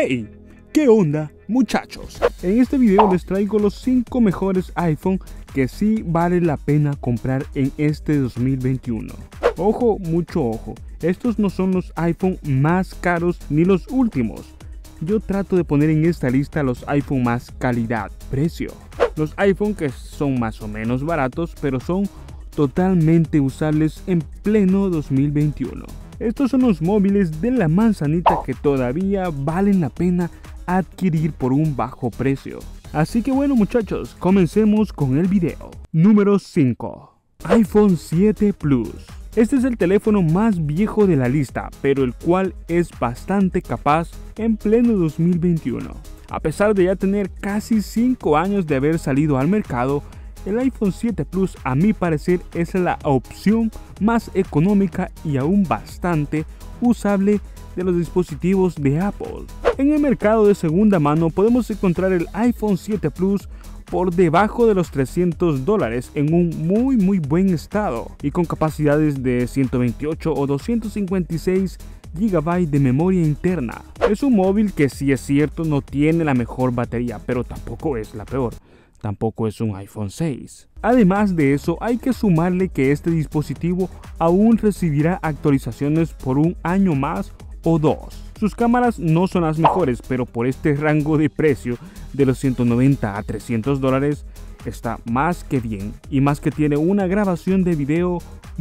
Hey, ¿qué onda, muchachos? En este video les traigo los 5 mejores iPhone que sí vale la pena comprar en este 2021. Ojo, mucho ojo, estos no son los iPhone más caros ni los últimos. Yo trato de poner en esta lista los iPhone más calidad-precio. Los iPhone que son más o menos baratos, pero son totalmente usables en pleno 2021. Estos son los móviles de la manzanita que todavía valen la pena adquirir por un bajo precio. Así que bueno, muchachos, comencemos con el video. Número 5. iPhone 7 Plus. Este es el teléfono más viejo de la lista, pero el cual es bastante capaz en pleno 2021. A pesar de ya tener casi 5 años de haber salido al mercado, el iPhone 7 Plus a mi parecer es la opción más económica y aún bastante usable de los dispositivos de Apple. En el mercado de segunda mano podemos encontrar el iPhone 7 Plus por debajo de los $300 en un muy buen estado y con capacidades de 128 o 256 GB de memoria interna. Es un móvil que, sí es cierto, no tiene la mejor batería, pero tampoco es la peor. Tampoco es un iPhone 6. Además de eso, hay que sumarle que este dispositivo aún recibirá actualizaciones por un año más o 2. Sus cámaras no son las mejores, pero por este rango de precio de los 190 a $300 está más que bien, y más que tiene una grabación de video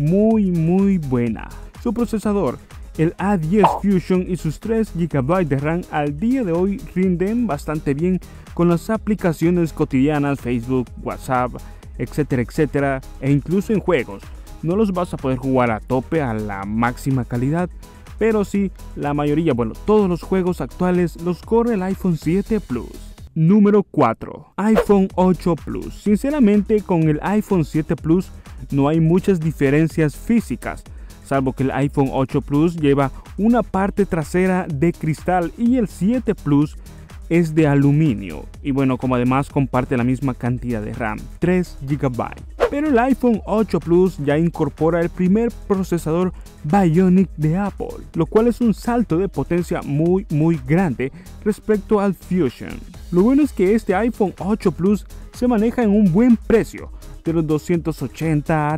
muy buena. Su procesador, el A10 Fusion, y sus 3 GB de RAM al día de hoy rinden bastante bien con las aplicaciones cotidianas, Facebook, WhatsApp, etcétera, e incluso en juegos. No los vas a poder jugar a tope a la máxima calidad, pero sí, la mayoría, todos los juegos actuales los corre el iPhone 7 Plus. Número 4. iPhone 8 Plus. Sinceramente, con el iPhone 7 Plus no hay muchas diferencias físicas, salvo que el iPhone 8 Plus lleva una parte trasera de cristal y el 7 Plus es de aluminio, y como además comparte la misma cantidad de RAM, 3 GB. Pero el iPhone 8 Plus ya incorpora el primer procesador Bionic de Apple, lo cual es un salto de potencia muy grande respecto al Fusion. Lo bueno es que este iPhone 8 Plus se maneja en un buen precio, de los $280 a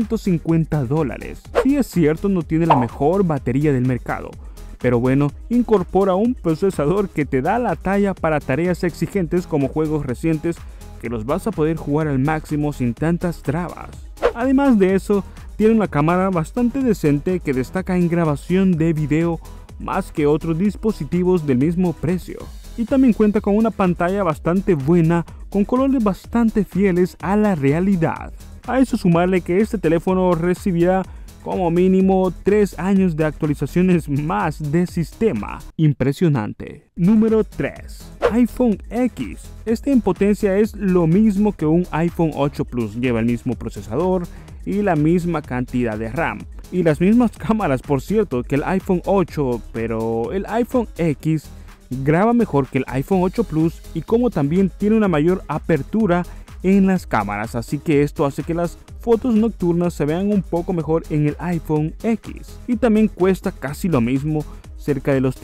$350. Sí es cierto, no tiene la mejor batería del mercado, pero incorpora un procesador que te da la talla para tareas exigentes como juegos recientes que los vas a poder jugar al máximo sin tantas trabas. Además de eso, tiene una cámara bastante decente que destaca en grabación de video más que otros dispositivos del mismo precio. Y también cuenta con una pantalla bastante buena con colores bastante fieles a la realidad. A eso sumarle que este teléfono recibirá como mínimo 3 años de actualizaciones más de sistema. Impresionante. Número 3. iPhone X. Este en potencia es lo mismo que un iPhone 8 Plus. Lleva el mismo procesador y la misma cantidad de RAM. Y las mismas cámaras, por cierto, que el iPhone 8, pero el iPhone X graba mejor que el iPhone 8 Plus y como también tiene una mayor apertura en las cámaras, así que esto hace que las fotos nocturnas se vean un poco mejor en el iPhone X. Y también cuesta casi lo mismo, cerca de los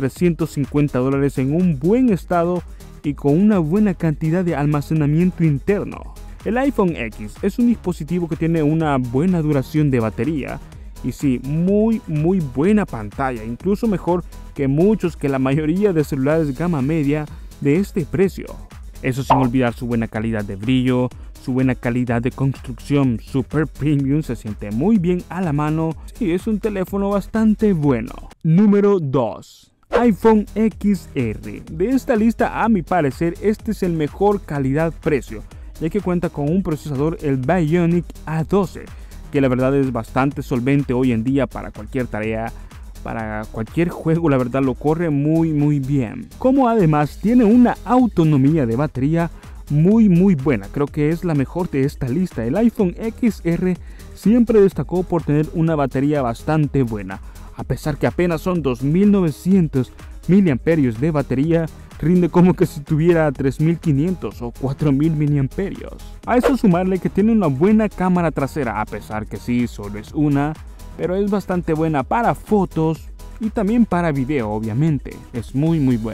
$350 en un buen estado y con una buena cantidad de almacenamiento interno. El iPhone X es un dispositivo que tiene una buena duración de batería y sí, muy buena pantalla, incluso mejor que la mayoría de celulares gama media de este precio. Eso sin olvidar su buena calidad de brillo, su buena calidad de construcción super premium, se siente muy bien a la mano. Sí, es un teléfono bastante bueno. Número 2. iPhone XR. De esta lista, a mi parecer, este es el mejor calidad-precio, ya que cuenta con un procesador, el Bionic A12, que la verdad es bastante solvente hoy en día para cualquier tarea. Para cualquier juego, la verdad lo corre muy bien. Como además tiene una autonomía de batería muy buena. Creo que es la mejor de esta lista. El iPhone XR siempre destacó por tener una batería bastante buena. A pesar que apenas son 2900 mAh de batería, rinde como que si tuviera 3500 o 4000 mAh. A eso sumarle que tiene una buena cámara trasera, a pesar que sí, solo es una, pero es bastante buena para fotos y también para video, obviamente. Es muy buena.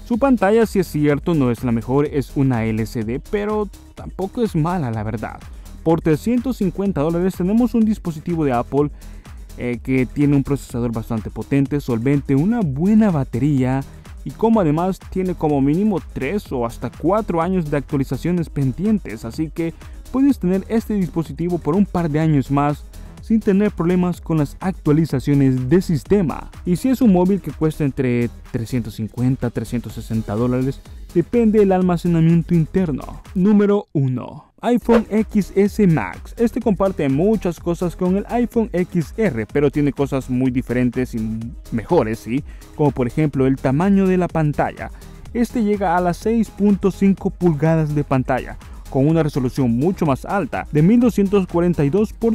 Su pantalla, si es cierto, no es la mejor, es una LCD, pero tampoco es mala, la verdad. Por $350 tenemos un dispositivo de Apple que tiene un procesador bastante potente, solvente, una buena batería y como además tiene como mínimo 3 o hasta 4 años de actualizaciones pendientes, así que puedes tener este dispositivo por un par de años más sin tener problemas con las actualizaciones de sistema. Y si es un móvil que cuesta entre $350 a $360, depende del almacenamiento interno. Número 1. iPhone XS Max. Este comparte muchas cosas con el iPhone XR, pero tiene cosas muy diferentes y mejores, ¿sí? Como por ejemplo el tamaño de la pantalla. Este llega a las 6.5 pulgadas de pantalla, con una resolución mucho más alta de 1242 por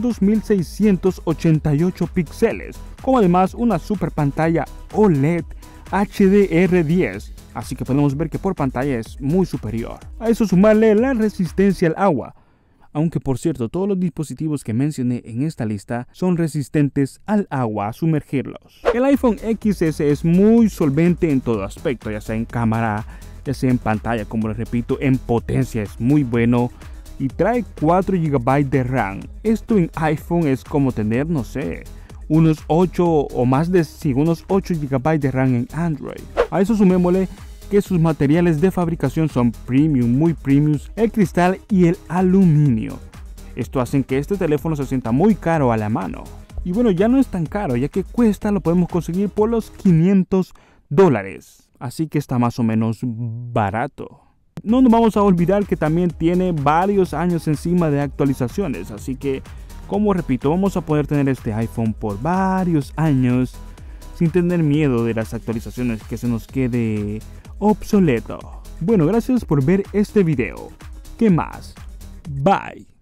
2688 píxeles, como además una super pantalla OLED HDR10, así que podemos ver que por pantalla es muy superior. A eso sumarle la resistencia al agua, aunque por cierto todos los dispositivos que mencioné en esta lista son resistentes al agua a sumergirlos. El iPhone XS es muy solvente en todo aspecto, ya sea en cámara, ya sea en pantalla, como les repito, en potencia es muy bueno y trae 4 GB de RAM. Esto en iPhone es como tener, no sé, unos 8 o más de unos 8 GB de RAM en Android. A eso sumémosle que sus materiales de fabricación son premium, muy premium, el cristal y el aluminio. Esto hace que este teléfono se sienta muy caro a la mano. Y bueno, ya no es tan caro, ya que lo podemos conseguir por los $500. Así que está más o menos barato. No nos vamos a olvidar que también tiene varios años encima de actualizaciones, así que, como repito, vamos a poder tener este iPhone por varios años sin tener miedo de las actualizaciones, que se nos quede obsoleto. Bueno, gracias por ver este video. ¿Qué más? Bye.